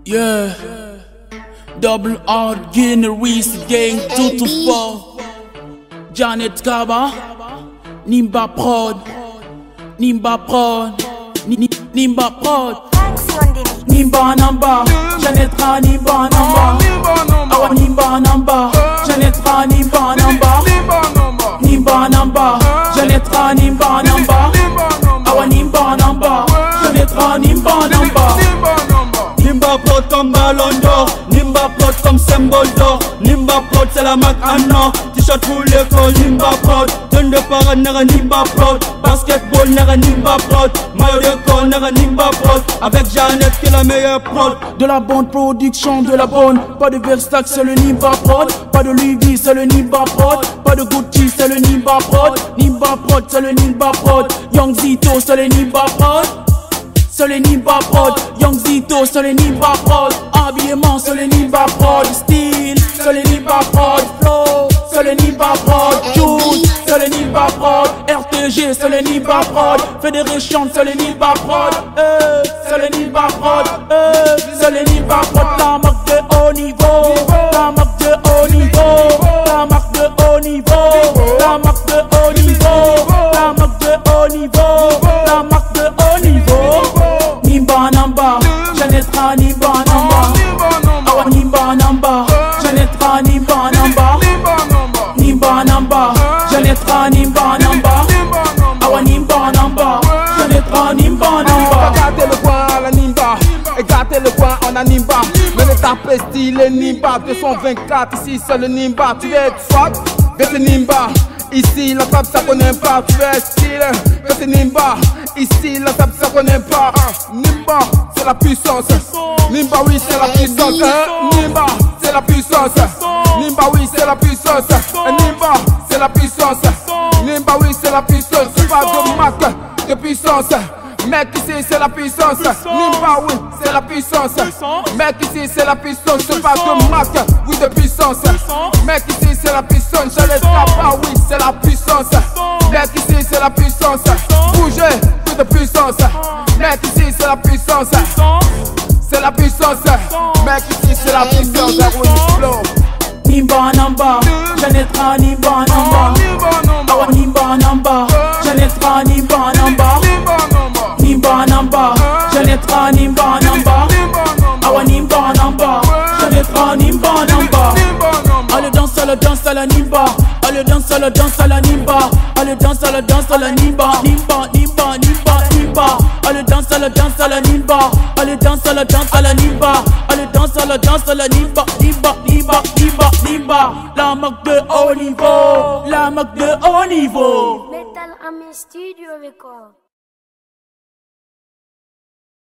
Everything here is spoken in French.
Yeah, double R, Guinea, Reese, gang, 224, Janet Kaba, Nimba Prod, Nimba Prod, Nimba Prod, Nimba Namba, Janet Ra, Nimba Namba, Awa Nimba Namba, Janet Ra, Nimba Namba, Nimba Namba, Janet Ra, Nimba Namba, Awa Nimba Namba, Janet Ra, Nimba Namba. Nimba Prod comme ballon d'or, Nimba Prod comme symbole d'or. Nimba Prod c'est la marque Anna, t-shirt pour l'école Nimba Prod. Donne de parade nera Nimba Prod, basketball nera Nimba Prod, maillot de corps nera Nimba Prod. Avec Janet qui est la meilleure prod. De la bonne production, de la bonne. Pas de Versace, c'est le Nimba Prod. Pas de Louis V, c'est le Nimba Prod. Pas de Gucci, c'est le Nimba Prod. Nimba Prod, c'est le Nimba Prod. Young Zito, c'est le Nimba Prod. C'est le Nimba Prod, Young Zito, c'est le Nimba Prod. Habillement, c'est le Nimba Prod. Style, c'est le Nimba Prod. Flow, c'est le Nimba Prod. Shoot, c'est le Nimba Prod. RTG, c'est le Nimba Prod. Fédération, c'est le Nimba Prod. C'est le Nimba Prod. C'est le Nimba Prod. La marque de haut niveau. La marque de haut niveau. La marque de haut niveau. La marque de haut niveau. La marque de haut niveau. La marque de haut niveau. Nimba Namba, Janet Ra, Nimba Namba, Awa Nimba Namba, Janet Ra, Nimba Namba, Nimba Namba, Janet Ra, Nimba Namba, Awa Nimba Namba, Janet Ra, Nimba Namba. Gâtez le coin à la Nimba, et gâtez le coin en a Nimba. Mais le tapé style Nimba, 224 ici c'est le Nimba. Tu veux être swag, c'est Nimba. Ici la table ça connaît pas, tu veux style, c'est Nimba. Ici la table ça connaît pas. Nimba c'est la puissance. Nimba oui c'est la puissance. Nimba c'est la puissance. Nimba oui c'est la puissance. Nimba c'est la puissance. Nimba oui c'est la puissance. C'est pas de marque de puissance. Mec ici c'est la puissance. Nimba oui c'est la puissance. Mec ici c'est la puissance. C'est pas de marque, oui de puissance. Mec ici c'est la puissance. Je les tape pas, oui c'est la puissance. Mec ici c'est la puissance. Bougez, oui de puissance. Mec ici c'est la puissance. C'est la puissance. Mec ici c'est la puissance. Oui flow. Nimba Namba, Janet Ra, Nimba Namba, Awa Nimba Namba, Janet Ra, Nimba Namba, Nimba Namba, Janet Ra, Nimba Namba, Awa Nimba Namba, Janet Ra, Nimba Namba. Allez danse à la Nimba, allez danse à la Nimba, allez danse à la Nimba, Nimba, Nimba, Nimba, Nimba. Allez danse à la Nimba, allez danse à la Nimba, allez danse à la Nimba, Nimba, Nimba, Nimba, Nimba. La marque de haut niveau, la marque de haut niveau. Metal Ami Studio Record.